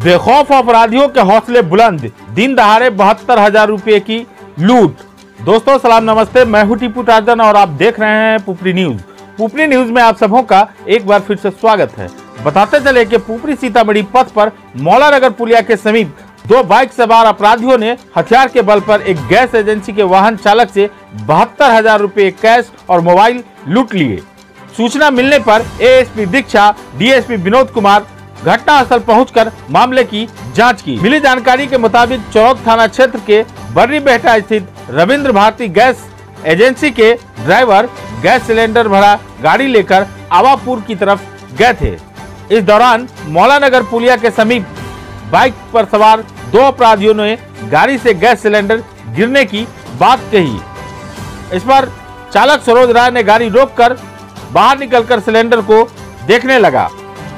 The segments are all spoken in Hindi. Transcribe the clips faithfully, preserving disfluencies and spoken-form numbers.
बेखौफ अपराधियों के हौसले बुलंद, दिन दहाड़े बहत्तर हजार रुपए की लूट। दोस्तों सलाम नमस्ते, मैं हूं टीपू टार्जन और आप देख रहे हैं पुपरी न्यूज। पुपरी न्यूज में आप सबों का एक बार फिर से स्वागत है। बताते चले कि पुपरी सीतामढ़ी पथ पर मौला नगर पुलिया के समीप दो बाइक सवार अपराधियों ने हथियार के बल पर एक गैस एजेंसी के वाहन चालक से बहत्तर हजार रुपए कैश और मोबाइल लूट लिए। सूचना मिलने पर एएसपी दीक्षा, डीएसपी विनोद कुमार घटनास्थल पहुंचकर मामले की जांच की। मिली जानकारी के मुताबिक चौक थाना क्षेत्र के बर्री बेहटा स्थित रविंद्र भारती गैस एजेंसी के ड्राइवर गैस सिलेंडर भरा गाड़ी लेकर आवापुर की तरफ गए थे। इस दौरान मौला नगर पुलिया के समीप बाइक पर सवार दो अपराधियों ने गाड़ी से गैस सिलेंडर गिरने की बात कही। इस पर चालक सरोज राय ने गाड़ी रोककर बाहर निकलकर सिलेंडर को देखने लगा।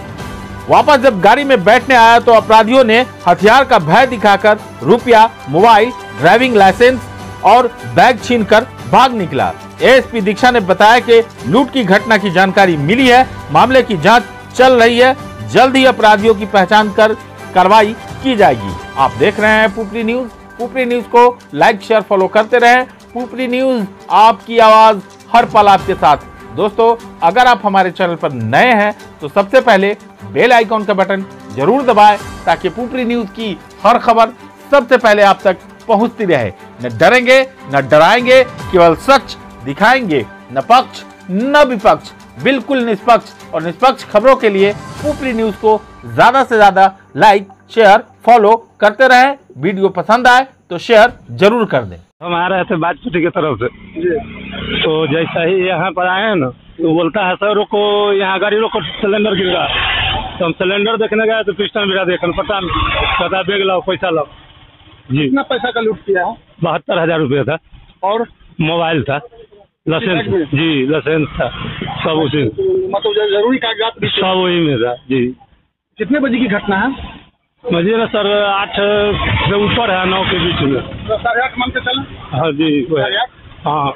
वापस जब गाड़ी में बैठने आया तो अपराधियों ने हथियार का भय दिखाकर रुपया, मोबाइल, ड्राइविंग लाइसेंस और बैग छीनकर भाग निकला। एएसपी दीक्षा ने बताया कि लूट की घटना की जानकारी मिली है, मामले की जांच चल रही है। जल्द ही अपराधियों की पहचान कर कार्रवाई की जाएगी। आप देख रहे हैं पुपरी न्यूज। पुपरी न्यूज को लाइक, शेयर, फॉलो करते रहें। पुपरी न्यूज, आपकी आवाज हर पल आपके साथ। दोस्तों अगर आप हमारे चैनल पर नए हैं तो सबसे पहले बेल आइकॉन का बटन जरूर दबाएं ताकि पुपरी न्यूज की हर खबर सबसे पहले आप तक पहुंचती रहे। न डरेंगे न डराएंगे, केवल सच दिखाएंगे, न पक्ष न विपक्ष, बिल्कुल निष्पक्ष। और निष्पक्ष खबरों के लिए पुपरी न्यूज को ज्यादा से ज्यादा लाइक, शेयर, फॉलो करते रहें। वीडियो पसंद आए तो शेयर जरूर कर दें। हम आ रहे थे बाजपुटी की तरफ से जी। तो जैसा ही यहाँ पर आए ना तो बोलता है सर रुको, यहाँ गाड़ी रोको, सिलेंडर गिर रहा। तो हम सिलेंडर देखने गए तो पिस्टन मेरा देखने पता नहीं, कहता बैग लाओ, पैसा लाओ जी। कितना पैसा का लूट किया है? बहत्तर हजार रुपया था और मोबाइल था, लाइसेंस जी, लाइसेंस था, सब उसी मतलब जरूरी कागजात भी सब वही में था जी। कितने बजे की घटना है? मुझे ना सर आठ से ऊपर है, नौ के बीच में, साढ़े आठ मान के चला। हाँ जी, हाँ।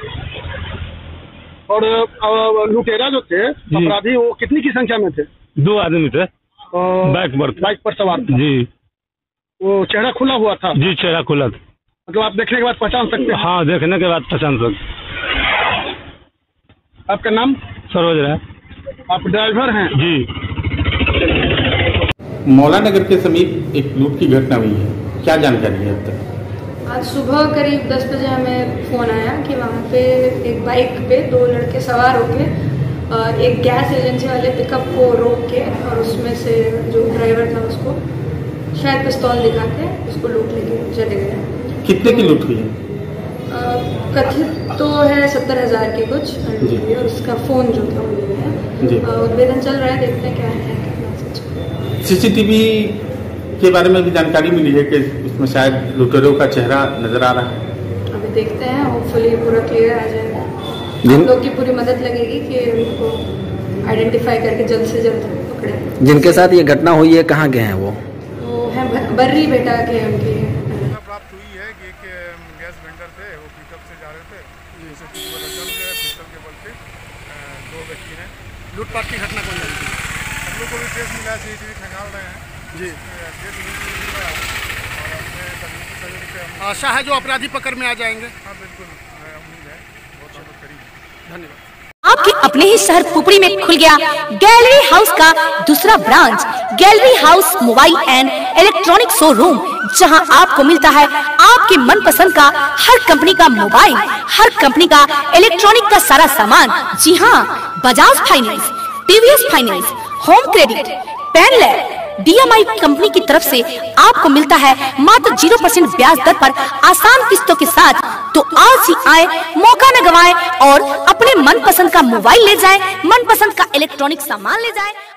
और लुटेरा जो थे अपराधी वो कितनी की संख्या में थे? दो आदमी थे, बाइक पर बाइक पर सवार जी। वो चेहरा खुला हुआ था जी? चेहरा खुला था। मतलब आप देखने के बाद पहचान सकते हैं? हाँ, देखने के बाद पहचान सकते। आपका नाम? सरोज राय। आप ड्राइवर हैं जी? मौला नगर के समीप एक लूट की घटना हुई है, क्या जानकारी है अब तक? आज सुबह करीब दस बजे हमें फ़ोन आया कि वहाँ पे एक बाइक पे दो लड़के सवार होके एक गैस एजेंसी वाले पिकअप को रोक के और उसमें से जो ड्राइवर था उसको शायद पिस्तौल दिखा के उसको लूट लेके चले गए। कितने की लूट हुई है? कथित तो है सत्तर हजार के कुछ, और उसका फ़ोन जो था वो ले गया। उद्भेदन चल रहा है, देखते हैं क्या है। सीसीटीवी के बारे में भी जानकारी मिली है कि उसमें शायद लुटेरों का चेहरा नजर आ रहा है। अभी देखते हैं, होपफुली पूरा क्लियर आ जाएगा। हम लोग की पूरी मदद लगेगी कि उनको आइडेंटिफाई करके जल्द से जल्द पकड़े। जिनके साथ ये घटना हुई है कहाँ के हैं वो? वो है बर्री बेटा के उनके। प्राप्त हुई है कि एक गैस वेंडर थे, वो पिकअप से जा रहे थे, पिस्टल के बल पे दो व्यक्ति ने लूटपाट की घटना को लगी। हम लोग को भी केस मिला, सीसीटीवी खंगाल रहे हैं जी। आशा है जो अपराधी पकड़ में आ जाएंगे। हाँ बिल्कुल, उम्मीद है, बहुत बहुत करीब। धन्यवाद। आपके अपने ही शहर पुपरी में खुल गया गैलरी हाउस का दूसरा branch, gallery house mobile and electronic showroom, जहां आपको मिलता है आपके मनपसंद का हर कंपनी का मोबाइल, हर कंपनी का इलेक्ट्रॉनिक का सारा सामान। जी हां, Bajaj finance, TVS finance, home credit, पेनलैब, डीएमआई कंपनी की तरफ से आपको मिलता है मात्र जीरो परसेंट ब्याज दर पर आसान किस्तों के साथ। तो आज ही आए, मौका न गवाएं और अपने मनपसंद का मोबाइल ले जाएं, मनपसंद का इलेक्ट्रॉनिक सामान ले जाएं।